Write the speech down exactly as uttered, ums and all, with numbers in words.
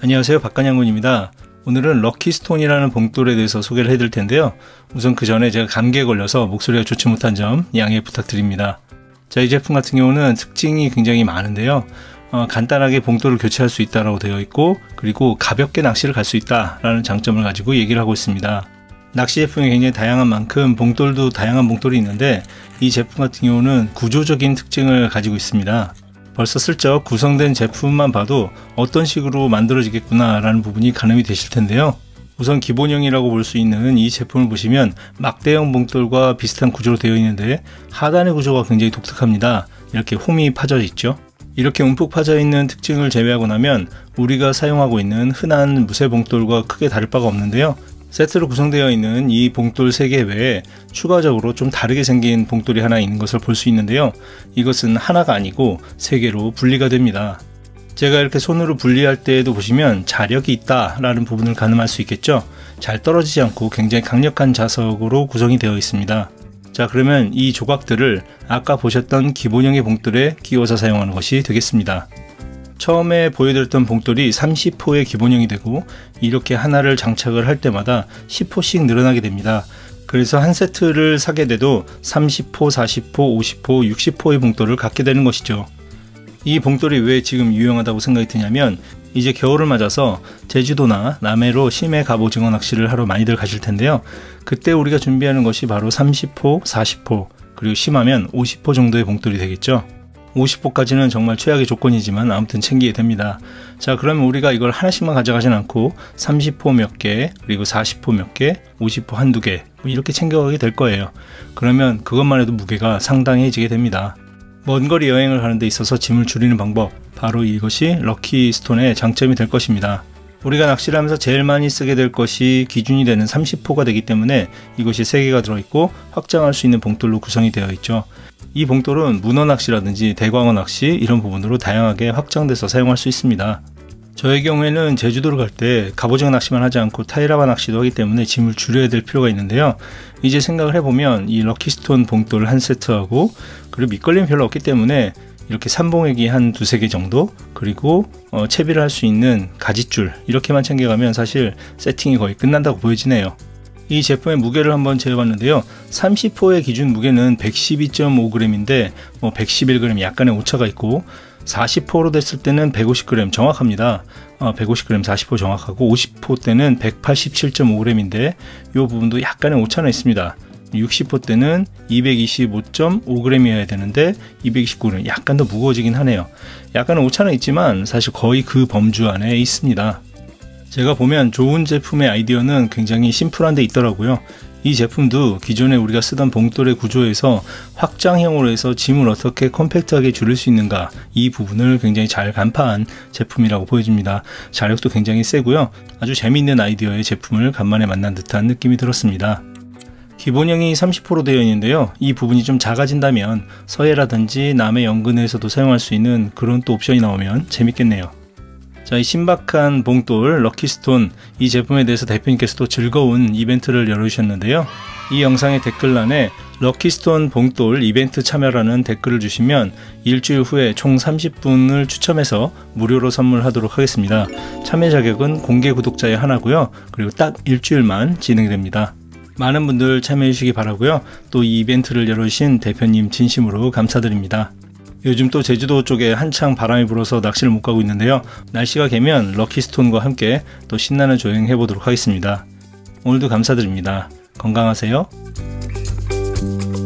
안녕하세요, 박간양군입니다. 오늘은 럭키스톤이라는 봉돌에 대해서 소개를 해드릴 텐데요. 우선 그 전에 제가 감기에 걸려서 목소리가 좋지 못한 점 양해 부탁드립니다. 자, 이 제품 같은 경우는 특징이 굉장히 많은데요. 어, 간단하게 봉돌을 교체할 수 있다고 되어 있고, 그리고 가볍게 낚시를 갈 수 있다라는 장점을 가지고 얘기를 하고 있습니다. 낚시 제품이 굉장히 다양한 만큼 봉돌도 다양한 봉돌이 있는데, 이 제품 같은 경우는 구조적인 특징을 가지고 있습니다. 벌써 슬쩍 구성된 제품만 봐도 어떤 식으로 만들어지겠구나 라는 부분이 가늠이 되실 텐데요. 우선 기본형이라고 볼 수 있는 이 제품을 보시면 막대형 봉돌과 비슷한 구조로 되어 있는데, 하단의 구조가 굉장히 독특합니다. 이렇게 홈이 파져 있죠. 이렇게 움푹 파져 있는 특징을 제외하고 나면 우리가 사용하고 있는 흔한 무쇠 봉돌과 크게 다를 바가 없는데요. 세트로 구성되어 있는 이 봉돌 세 개 외에 추가적으로 좀 다르게 생긴 봉돌이 하나 있는 것을 볼 수 있는데요. 이것은 하나가 아니고 세 개로 분리가 됩니다. 제가 이렇게 손으로 분리할 때에도 보시면 자력이 있다 라는 부분을 가늠할 수 있겠죠. 잘 떨어지지 않고 굉장히 강력한 자석으로 구성이 되어 있습니다. 자, 그러면 이 조각들을 아까 보셨던 기본형의 봉돌에 끼워서 사용하는 것이 되겠습니다. 처음에 보여드렸던 봉돌이 삼십 호의 기본형이 되고, 이렇게 하나를 장착을 할 때마다 십 호씩 늘어나게 됩니다. 그래서 한 세트를 사게 돼도 삼십 호, 사십 호, 오십 호, 육십 호의 봉돌을 갖게 되는 것이죠. 이 봉돌이 왜 지금 유용하다고 생각이 드냐면, 이제 겨울을 맞아서 제주도나 남해로 심해 갑오징어 낚시를 하러 많이들 가실 텐데요. 그때 우리가 준비하는 것이 바로 삼십 호, 사십 호, 그리고 심하면 오십 호 정도의 봉돌이 되겠죠. 오십 호까지는 정말 최악의 조건이지만 아무튼 챙기게 됩니다. 자, 그러면 우리가 이걸 하나씩만 가져가진 않고 삼십 호 몇 개, 그리고 사십 호 몇 개, 오십 호 한두 개, 뭐 이렇게 챙겨가게 될 거예요. 그러면 그것만 해도 무게가 상당해지게 됩니다. 먼 거리 여행을 하는 데 있어서 짐을 줄이는 방법, 바로 이것이 럭키스톤의 장점이 될 것입니다. 우리가 낚시를 하면서 제일 많이 쓰게 될 것이 기준이 되는 삼십 호가 되기 때문에 이것이 세 개가 들어있고 확장할 수 있는 봉돌로 구성이 되어 있죠. 이 봉돌은 문어 낚시라든지 대광어 낚시 이런 부분으로 다양하게 확장돼서 사용할 수 있습니다. 저의 경우에는 제주도를 갈 때 갑오징어 낚시만 하지 않고 타이라바 낚시도 하기 때문에 짐을 줄여야 될 필요가 있는데요. 이제 생각을 해보면 이 럭키스톤 봉돌 한 세트하고, 그리고 밑걸림이 별로 없기 때문에 이렇게 삼봉액이 한 두세 개 정도, 그리고 어, 채비를 할 수 있는 가지줄, 이렇게만 챙겨가면 사실 세팅이 거의 끝난다고 보여지네요. 이 제품의 무게를 한번 재봤는데요. 삼십 호의 기준 무게는 백십이 점 오 그램인데 뭐 백십일 그램 약간의 오차가 있고, 사십 호로 됐을 때는 백오십 그램 정확합니다. 어, 백오십 그램 사십 호 정확하고, 오십 호 때는 백팔십칠 점 오 그램인데 이 부분도 약간의 오차는 있습니다. 육십 호 때는 이백이십오 점 오 그램이어야 되는데 이백이십구 그램, 약간 더 무거워지긴 하네요. 약간의 오차는 있지만 사실 거의 그 범주 안에 있습니다. 제가 보면 좋은 제품의 아이디어는 굉장히 심플한 데 있더라고요. 이 제품도 기존에 우리가 쓰던 봉돌의 구조에서 확장형으로 해서 짐을 어떻게 컴팩트하게 줄일 수 있는가, 이 부분을 굉장히 잘 간파한 제품이라고 보여집니다. 자력도 굉장히 세고요. 아주 재미있는 아이디어의 제품을 간만에 만난 듯한 느낌이 들었습니다. 기본형이 삼십 호로 되어 있는데요. 이 부분이 좀 작아진다면 서해라든지 남해 연근에서도 사용할 수 있는 그런 또 옵션이 나오면 재밌겠네요. 자, 이 신박한 봉돌 럭키스톤, 이 제품에 대해서 대표님께서도 즐거운 이벤트를 열어주셨는데요. 이 영상의 댓글란에 럭키스톤 봉돌 이벤트 참여라는 댓글을 주시면 일주일 후에 총 삼십 분을 추첨해서 무료로 선물하도록 하겠습니다. 참여 자격은 공개 구독자의 하나고요. 그리고 딱 일주일만 진행됩니다. 많은 분들 참여해 주시기 바라고요. 또 이 이벤트를 열어주신 대표님 진심으로 감사드립니다. 요즘 또 제주도 쪽에 한창 바람이 불어서 낚시를 못 가고 있는데요. 날씨가 개면 럭키스톤과 함께 또 신나는 조행 해보도록 하겠습니다. 오늘도 감사드립니다. 건강하세요.